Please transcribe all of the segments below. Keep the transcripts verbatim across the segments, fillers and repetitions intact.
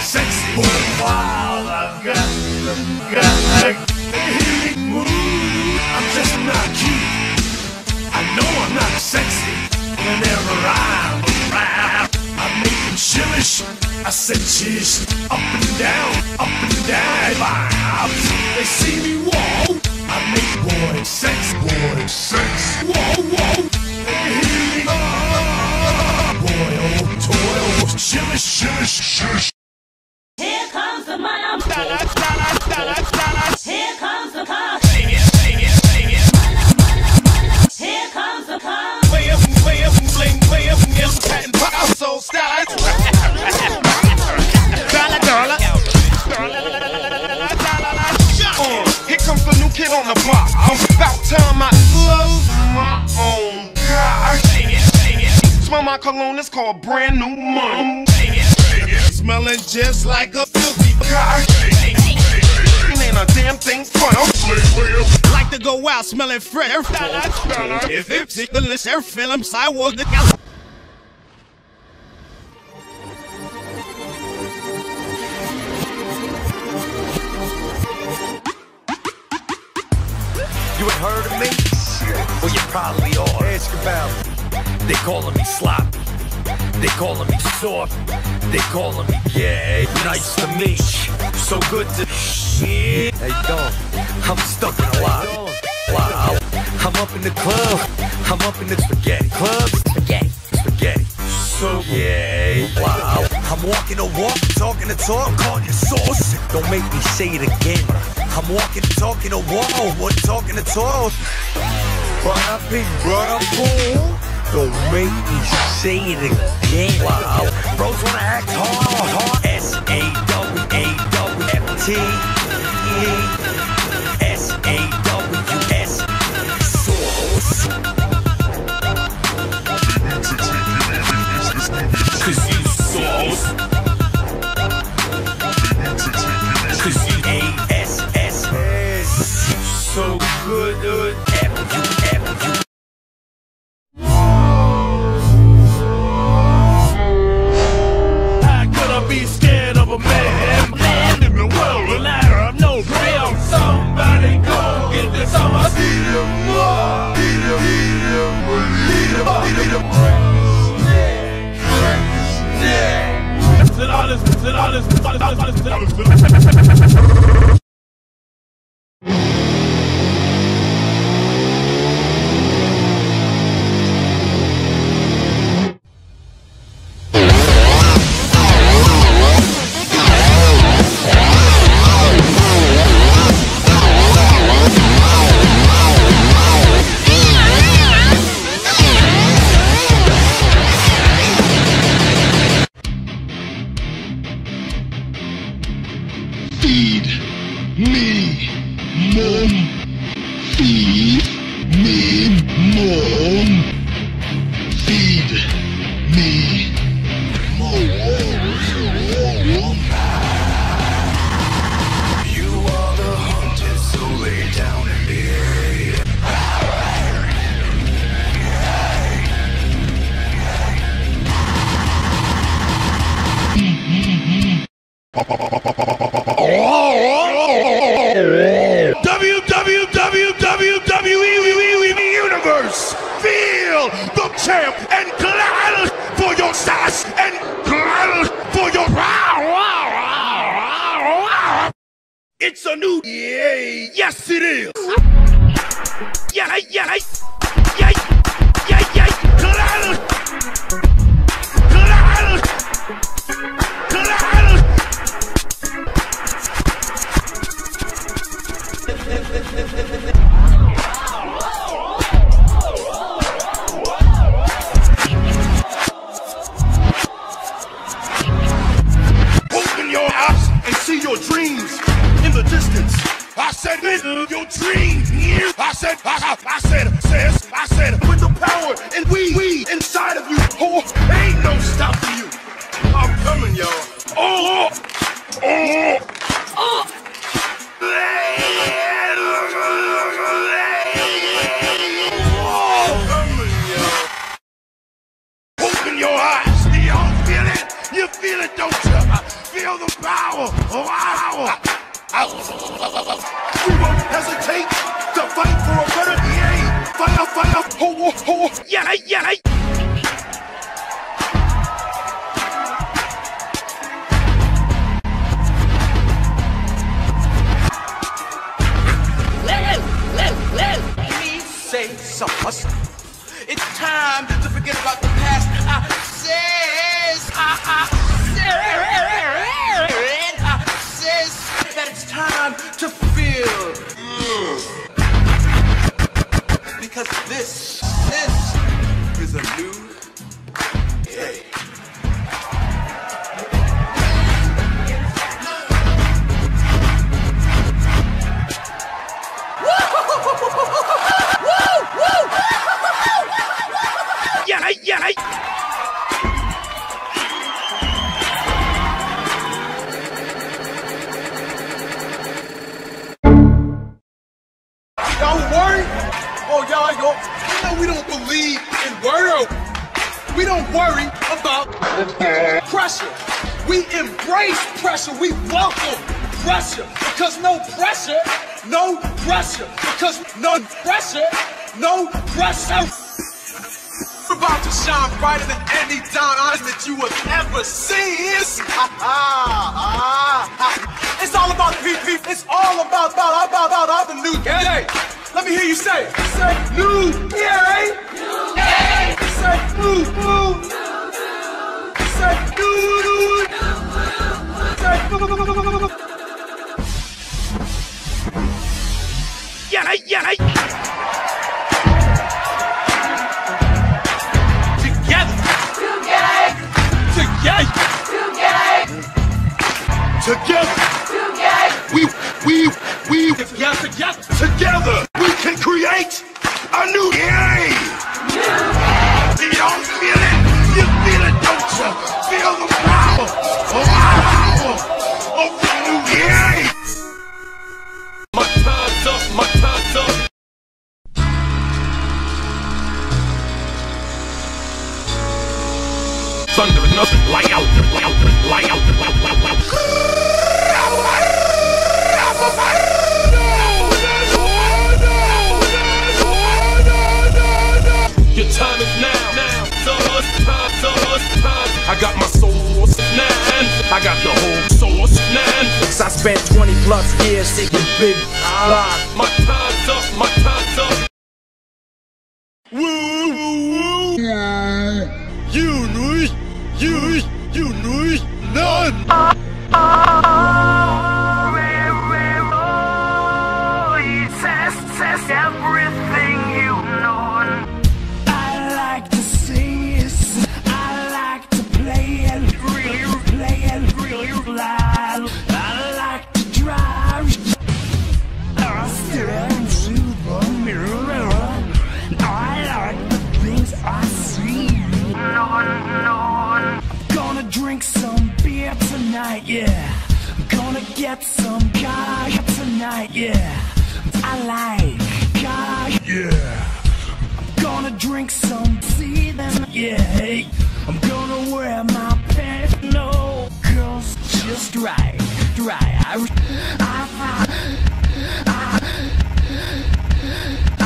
sexy. While I've got the got move, I'm just not cute. I know I'm not sexy. Whenever I'm around, I make them shillish. I said cheese, up and down, up and down. Vibes. They see me whoa. I make boy sex, boy sex. Whoa, whoa. Boy, oh, toy, oh, shillish, shillish, shillish. Here comes the money. Here comes the car. Sing it, sing it, sing it. Here comes the car. Way up, way up, bling, way up, yes, patent pop, soul style. Dollar, dollar. Uh, here comes the new kid on the block. I'm about time I love my own God. Sing it, sing it. Smell my cologne, it's called brand new money. Sing it, sing it. Smelling just like a filthy guy. Ain't a damn thing fun. Like to go out smelling fresh. If it's ridiculous, they're feeling sidewalk. You ain't heard of me? Well, you probably are. Ask about me. They calling me sloppy. They calling me soft. They calling me gay. Nice to meet you. So good to shit. Hey, dog. I'm stuck in a lot. lot. I'm up in the club. I'm up in the spaghetti club. Spaghetti. Spaghetti. So gay. Wow. I'm walking the walk, talking the talk, calling you sauce. Don't make me say it again. I'm walking, talking the wall, what talking the talk. But I big brother fool. Don't make me say it again. Wow. Bros wanna act hard, hard. S A W A W F T E S A W S Sauce. Cause you sauce. Cause you A S S S. So good, good. F U F U. Be scared of a man, man in the world, a ladder of no real. Somebody go get this on my feet. Eat him up, eat him, eat him, eat him, eat him. Sit all this, sit all this, sit all this, sit all this, sit all this. Feed me, Mom. Feed me, Mom. Feed me, Mom. You are the hunted, so lay down and be. W W W W E Universe, feel the champ and glad for your sass and glad for your it's a new yeah, yes it is. Yeah, yeah, yeah, yeah, yeah, glad, glad, glad. Open your eyes and see your dreams in the distance. I said, your dreams. I said, I, I, I said, says, I said, with the power and we, we inside of you. Oh, ain't no stopping you. I'm coming, y'all. Oh, oh, oh. Open your eyes. Y'all feel it? You feel it, don't you? feel the power of our. We won't hesitate to fight for a better E A. Fight, fight, ho, ho, yeah, yeah. Say something. It's time to forget about the past. I says, I, I said, I says that it's time to feel. Because this, this is a new day. Yeah, yeah. Y'all worry? Oh, y'all, y'all, you know we don't believe in worry. We don't worry about pressure. We embrace pressure. We welcome pressure. Because no pressure, no pressure. Because no pressure, no pressure. We're about to shine brighter than any Don Honest that you have ever seen. It's, it's all about P P. It's all about, about, about, about, about the new day. Let me hear you say it. Say new day. New day. Say new, new. Say new, new. Say new, new. Yeah, yeah. Together, together, we, we, we, together, together, together, we can create a new day. You don't feel it, you feel it, don't you? Feel the power, power of the new day. My time's up, my time's up. Thunder and nothing, light out, light out, light out, light out, light out. Your time is now, now. So it's time, so it's time. I got my source now, and I got the whole source now. I spent twenty plus years taking big block. My time's up, my time's up. Woo, woo, woo. You know, you, you know, none. Everything you know. I like to sing this. I like to play it, really play it, really loud. I like to drive. I stare into the mirror. I like the things I see. No, no. Gonna drink some beer tonight, yeah. Gonna get some guy tonight, yeah. I like guy, yeah. Gonna drink some season, yeah. I'm gonna wear my pants, no girls, just right, right. I, I, I, I,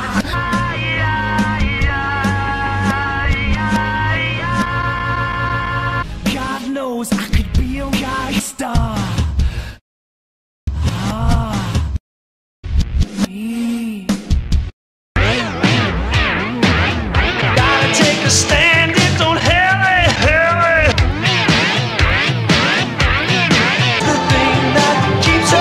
I, God knows I could be a guy star. Keeps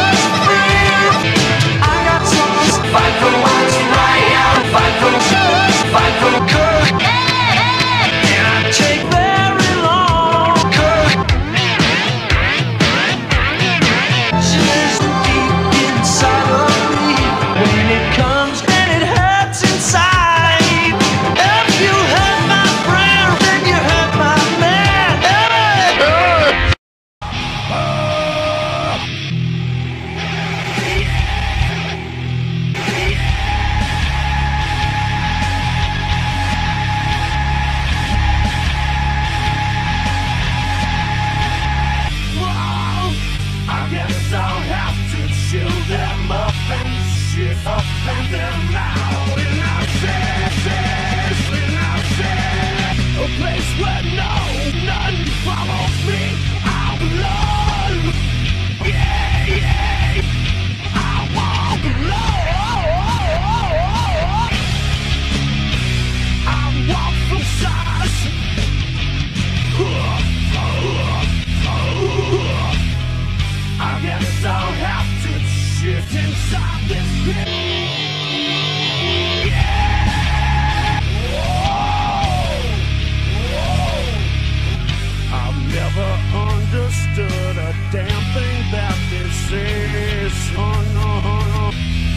damn thing that this is. Oh no, no.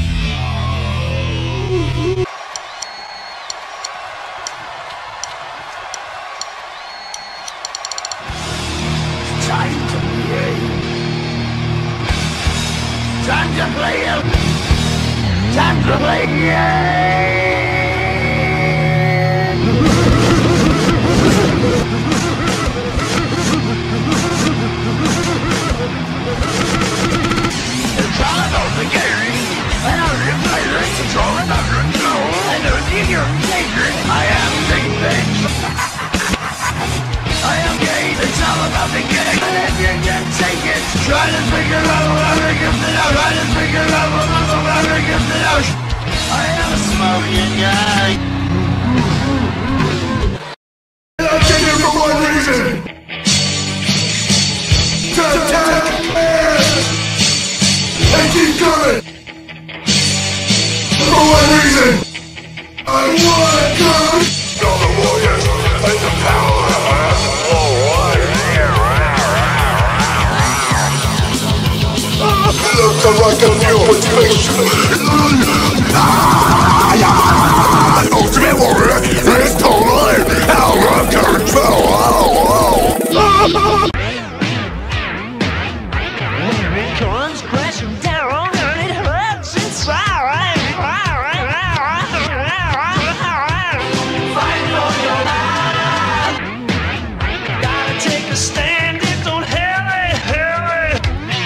Time to play. Time to play. Time to play. It's all about the game. And I'm in my race to draw another goal. And there's your secret. I am the thing. I am gay, it's all about the game. And if you can take it, try to figure out how to get it out. Try to figure out how to get it out. I am a smoking guy. I came here for one reason. To attack and keep coming. For one reason. I want to come. All the warriors and the power. To rock a new motivation. An ultimate warrior is totally out of control. It comes crashing down and it hurts inside. Fight for your life. Gotta take a stand. It don't hurry, hurry.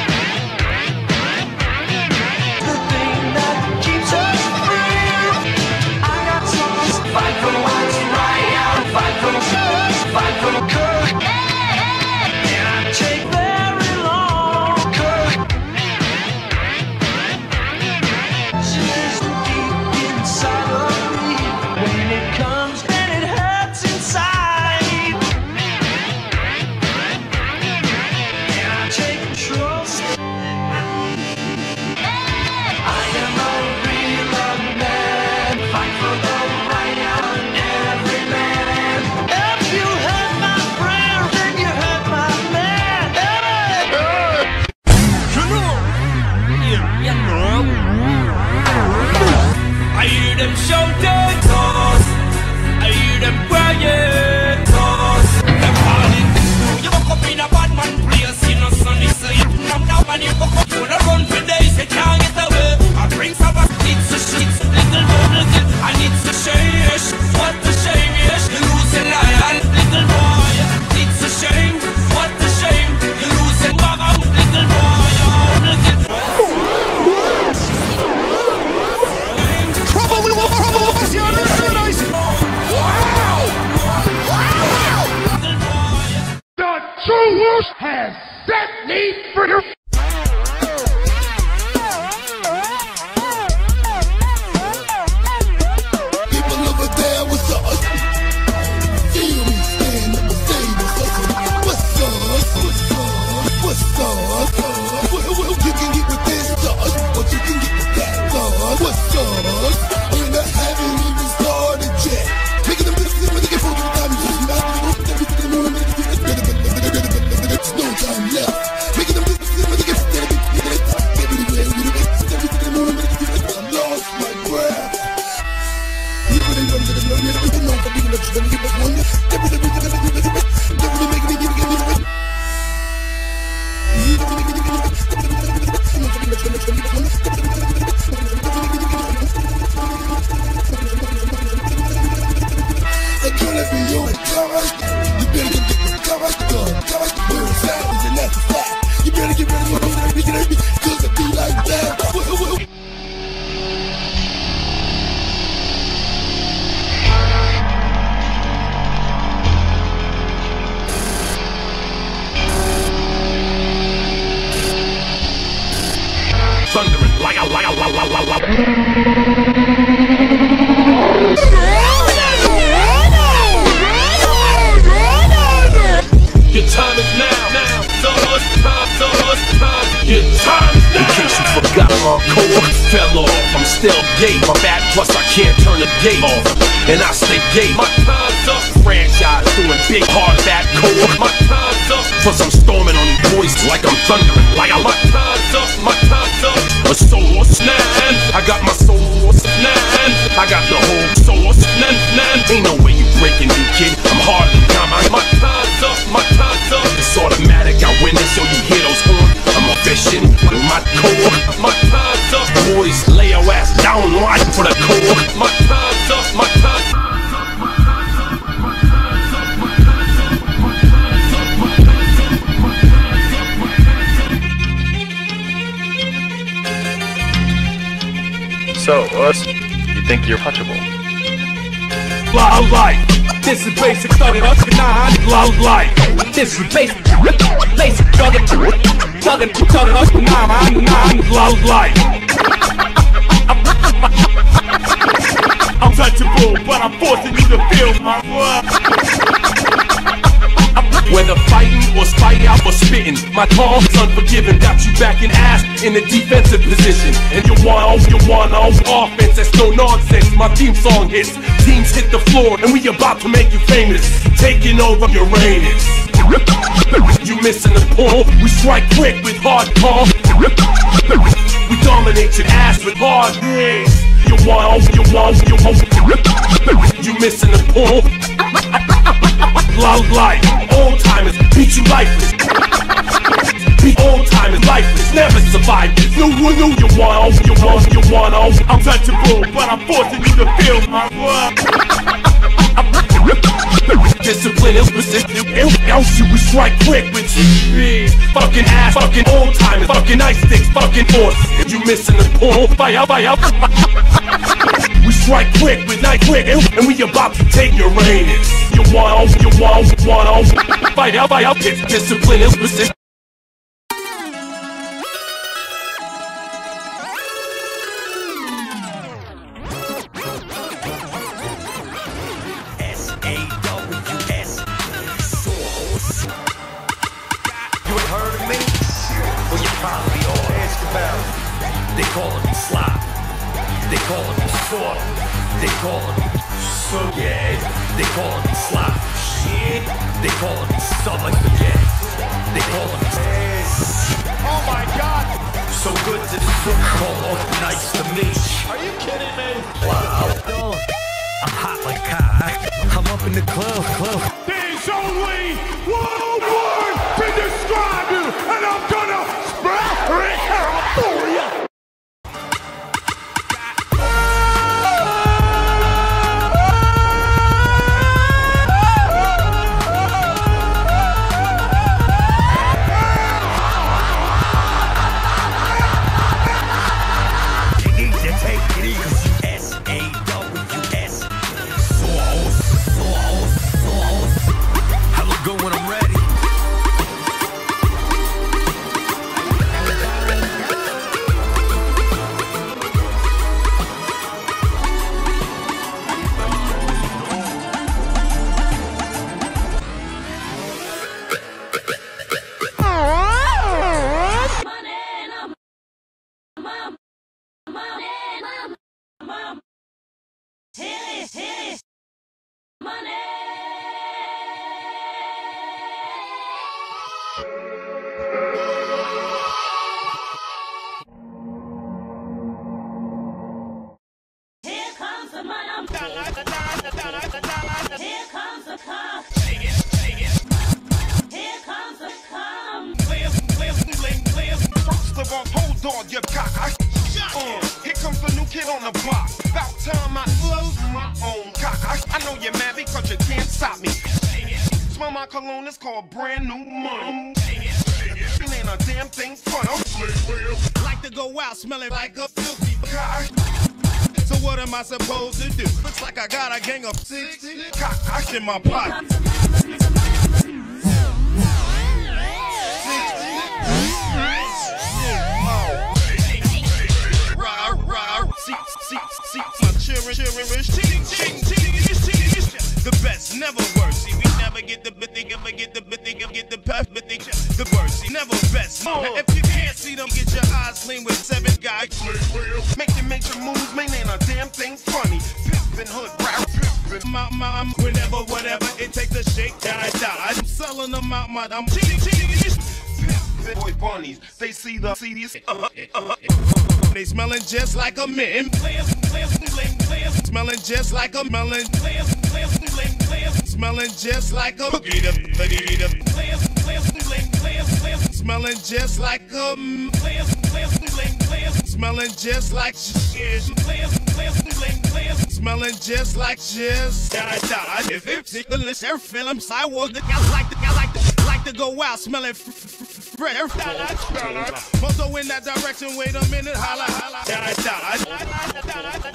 Has set me free. People over there, what's up? Feel me, stand up and say what's up. What's up? What's up? What's up? Well, well, you can get with this dog, but you can get with that dog. What's up? And I haven't even started yet. Making them listen when they get fooled with the time. There's no time left. Making them listen when they get everywhere. I lost my breath. You put it under the blood, you don't know if I'm even up to them. Give us one. They're really making me give it. They're really making me give it. I can't let me on. You better get the cover done. Cover the bird sounds and that's a fact. You better get ready to make it hurt me, cause I be like that. Thundering like a like a like a like a. Your time is now, now. So much time, so much time. Your time is now. In case you forgot, I'm cold, fell off. I'm still gay. My bad, plus I can't turn the gate off. And I stay gay. My time's up. Franchise doing big, hard, bad, cold. My time's time's up. Plus I'm storming on these boys like I'm thundering. Like I my time's up, my time's up. A sauce, nan. I got my sauce, nan. I got the whole sauce, nan, nan. Ain't no way you breaking me, kid. I'm harder than time. My time's up, my time's up. It's automatic, I win it, so you hear those horns. I'm efficient with my core. My time's up. Boys, lay your ass down right for the core. My time's up, my time's up. So, us, you think you're touchable? Loud life. This is basic thuggin' nine. Loud life. This is basic, basic thuggin', thuggin', thuggin' nine, nine. Loud life. I'm touchable, but I'm forcing you to feel my world. Whether fighting or spiting out or spitting, my calm is unforgiving. Got you back in ass in a defensive position. And you want, you want on offense, that's no nonsense. My theme song hits, teams hit the floor, and we about to make you famous. Taking over Uranus. You missing the point, we strike quick with hardcore. We dominate your ass with hard hits. You want, you want, you want. You missing the point. Loud life, old timers, beat you lifeless. Beat old timers lifeless, never survive this. New, new, new, you want, you want, you want, I'm touchable, but I'm forcing you to feel my world. Discipline is persistent, else you will strike quick with you. Fucking ass, fucking old timers, fucking ice sticks, fucking force. If you missing the point, fire, fire. We strike quick with night quick, and we about to take Uranus. You want, you want, you want, fight out, fight out. Discipline is persistent. S A W S, Sauce. You ain't heard of me? Well, you probably are. Ask about it. They calling me slop. They calling me soft. They calling me so yeah. They calling me slop. Shit. They calling me something like spaghetti. They calling me ass. Oh my God! So good to the super call. Nice to meet you. Are you kidding me? Wow. I'm hot like cock. I'm up in the club, club. There's only one word to describe you, and I'm gonna spell it out for you. Cologne is called brand new money. It ain't a damn thing fun. Like to go out smelling like a filthy guy. So what am I supposed to do? Looks like I got a gang of sixty cock in my pocket. The best, never worse. See, we never get the bit, they never get the bit, they get the puff, but they the worst. See, never best. Now, if you can't see them, get your eyes clean with seven guys. Making major moves, man, ain't a damn thing funny. Pimpin' hood, rap, My, my, whenever, whatever it takes to shake that I die. I'm selling them out, my, I'm cheating, cheating. Boy bunnies, they see the C Ds. Uh, uh, uh, they smelling just like a man. Smelling just like a melon. Smelling just like a smelling just like a smelling just like shit. Smelling just like just I died. If it's ticklish, air film sidewalk, I like to, I like to, like to go out smelling fresh. Moto in that direction. Wait a minute, holla, holla. I died.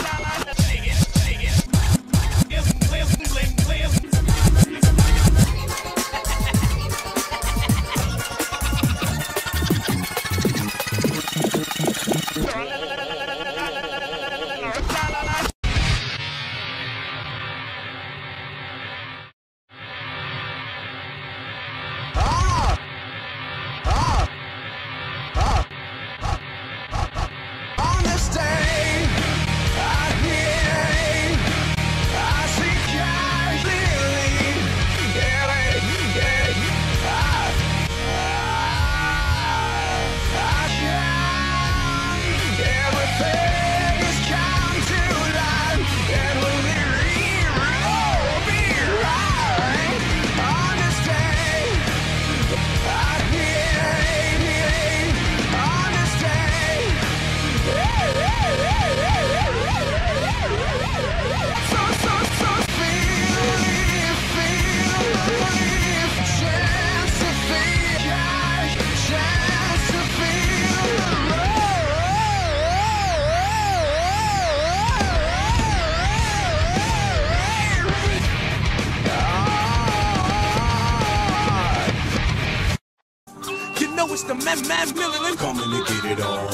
It's the man, man, million. Coming to get it on.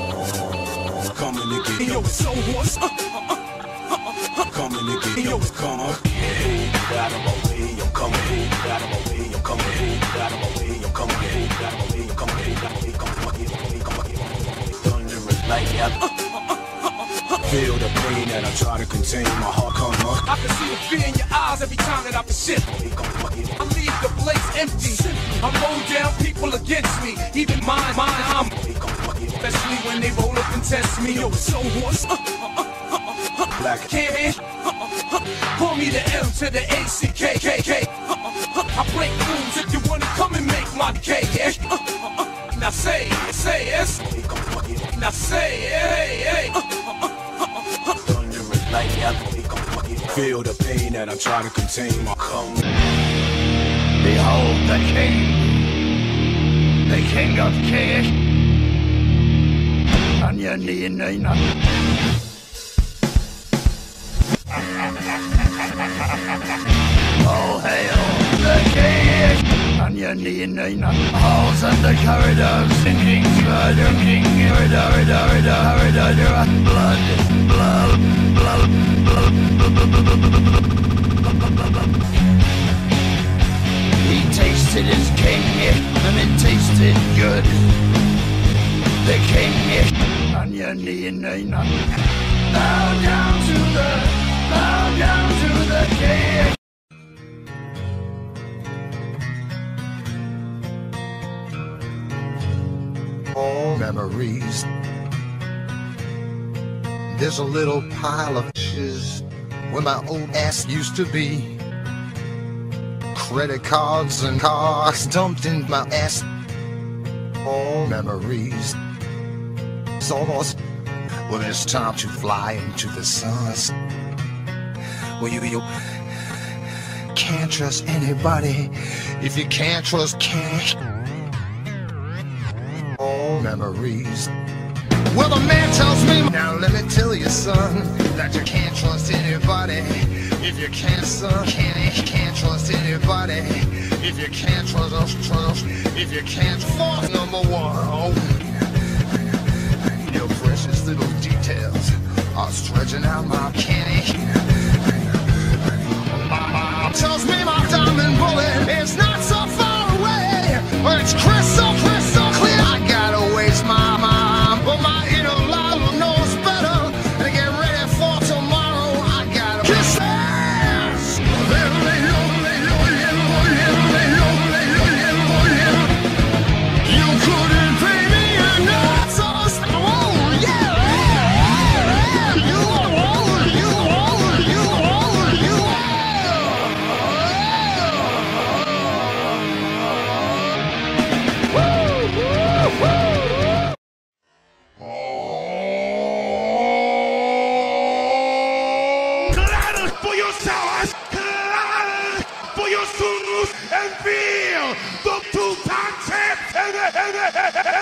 Coming to get it on. Yo, it's so hoarse. Uh, uh, uh, uh, coming to get it on. Yo, come on. Out of my way, I'm coming. Out of my way, I'm coming. Out of my way, I'm coming. Out of my way, I'm coming. Out of my way, I'm coming. Thunder and lightning. Feel the pain that I try to contain. My heart come up. I can see the fear in your eyes every time that I persist. I leave the place empty. I mow down people against me. Even mine, mine, I'm. Especially when they roll up and test me. Yo, it's so hoarse. Black can't call me the M to the A C K K K. I break rules if you wanna come and make my cake. Now say, say yes. Now say, hey, hey. Feel the pain that I try to contain. My come. Behold the king, the king of kings. On your knee and knee, oh, hail the king. On your knee and knee, halls and the corridors, sinking, murder, king, murder, murder, murder, murder, blood, blood, blood, blood. He tasted his king, and it tasted good. The king, on your knee and knee, bow down to the, bow down to the king. All memories. There's a little pile of shiz where my old ass used to be. Credit cards and cars dumped in my ass. All memories. It's almost, well, it's time to fly into the suns. Well, you, you can't trust anybody if you can't trust cash. All memories. Well, the man tells me, now let me tell you, son, that you can't trust anybody if you can't, son. Can't, can't trust anybody if you can't trust us, trust if you can't. Force number one, oh, your precious little details are stretching out my candy. My mom tells me my diamond bullet is not so far away, but it's crystal, crystal clear. I gotta waste my mind, but my inner life knows better. To get ready for tomorrow, I gotta kiss.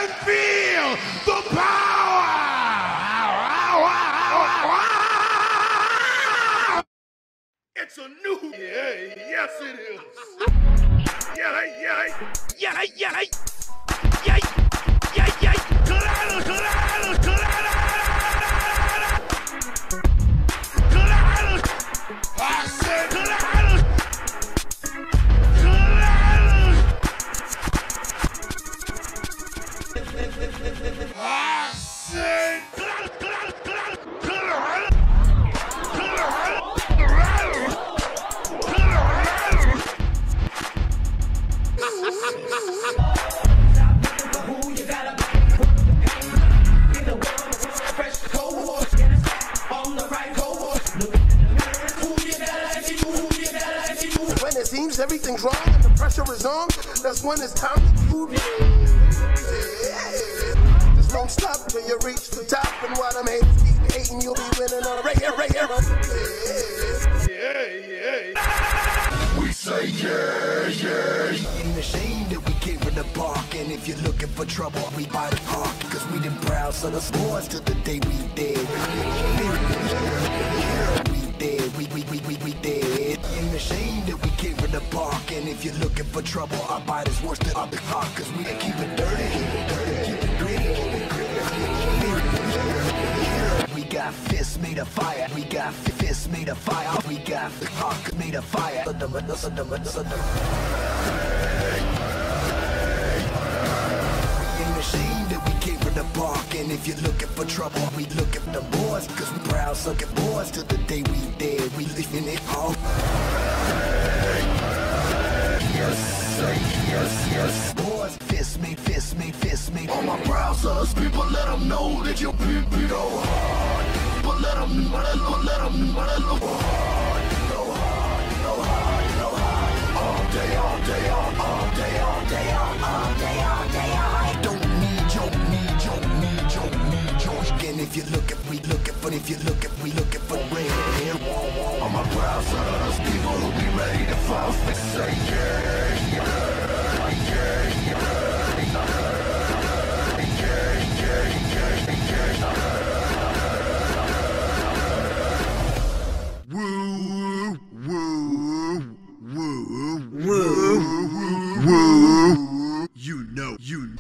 and feel the power. It's a new day. Yes, it is. Yeah, yeah, yeah, yeah, yeah, yeah, yeah. Claro, claro, claro. Claro. I said claro. Claro. I said claro, claro, claro, claro. When it seems everything's wrong and the pressure is on, that's when it's time to move. Just don't stop till you reach the top, and while I'm hating, keep hating, you'll be winning on a right here, right here. Yeah, yeah. We say yeah, yeah. Ain't ashamed that we came from the park, and if you're looking for trouble, we buy the park, cause we done proud son of boys till the day we dead. We dead, we we we we we dead. Ain't ashamed that we came from the park, and if you're looking for trouble, our body's worse than our park, cause we done keep it dirty, keep it dirty, keep it gritty, keep it gritty. We got fists made of fire, we got fists made of fire, we got heart made of fire. Ain't ashamed that we came from the park, and if you're looking for trouble, we looking for the boys, cause we proud sucking boys till the day we dead. We living it all. Yes, say yes, yes. Boys, fist made, fist made, fist made. All my proud sons, people, let them know that you're big, big, oh hard. But let them, but let them, let them, but let them hard. No hard, no hard, no hard. All day, all day, all, all day, all day, all, all day, all day, all. Don't need your, need your, need your, need your. And if you're looking, we looking for, if you're looking, we looking for red. All my proud sons, people who be ready to fall, say yeah, yeah, yeah, yeah. Woo, woo, woo, woo, woo. You know, you know.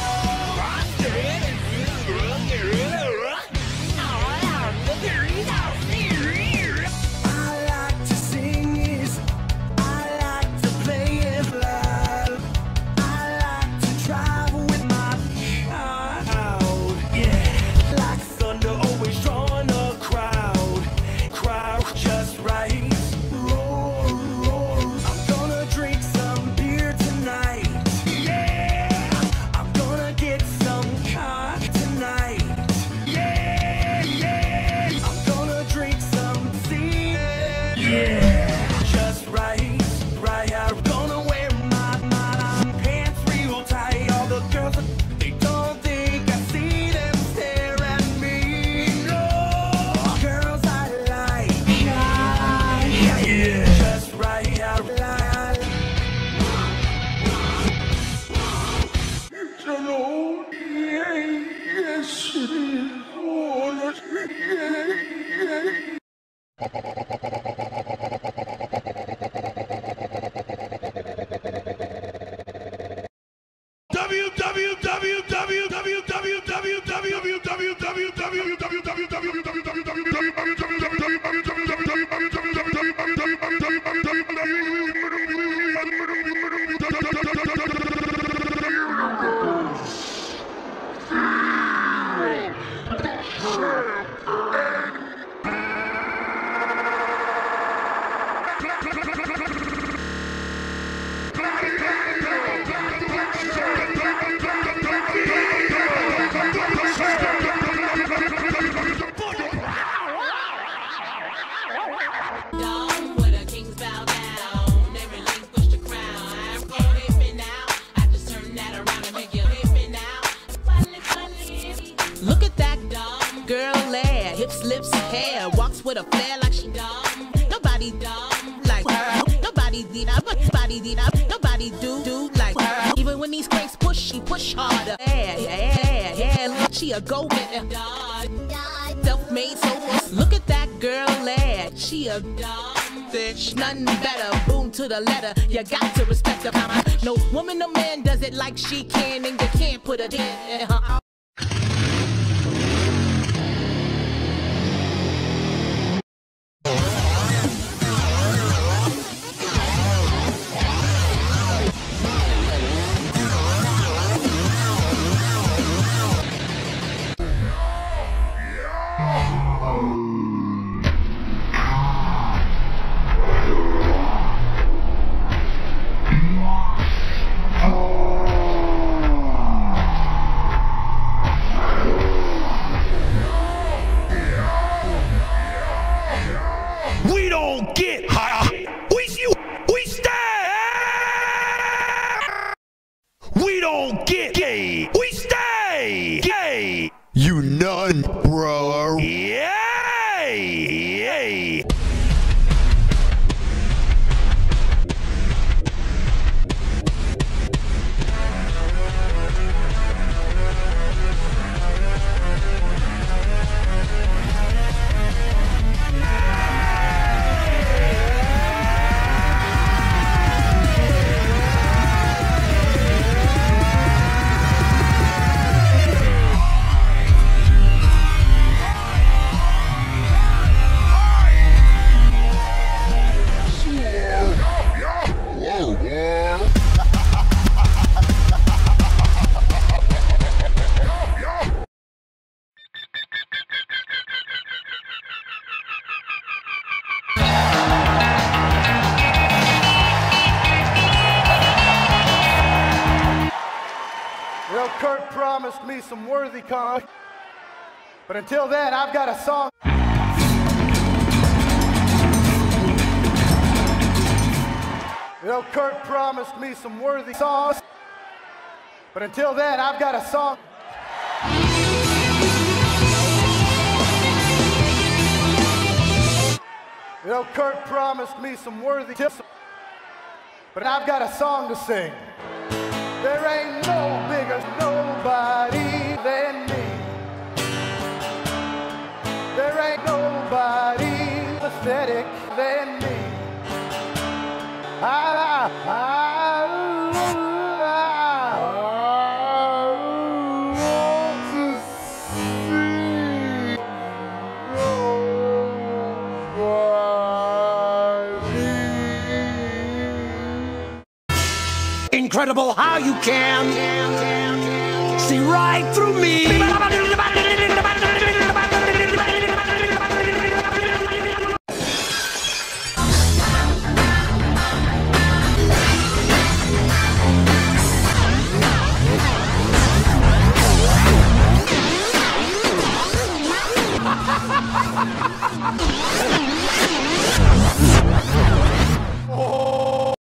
With a flair like she dumb. Nobody dumb like her. Nobody did I, nobody did I, nobody do do like her. Even when these cranks push, she push harder. Yeah, yeah. she a go-getter. Self-made soul. Look at that girl lad. She a bitch, nothing better. Boom to the letter. You got to respect her. No woman, no man does it like she can, and you can't put her in her. We don't get high. We you we stay. We don't get gay. We stay gay. You none, bro. Yay! Well, Kurt promised me some worthy con, but until then, I've got a song. Well, Kurt promised me some worthy songs, but until then, I've got a song. Well, Kurt promised me some worthy tips, but I've got a song to sing. There ain't no bigger nobody than me. There ain't nobody pathetic than me. I, I, I, I want to see nobody. Incredible how you can see right through me.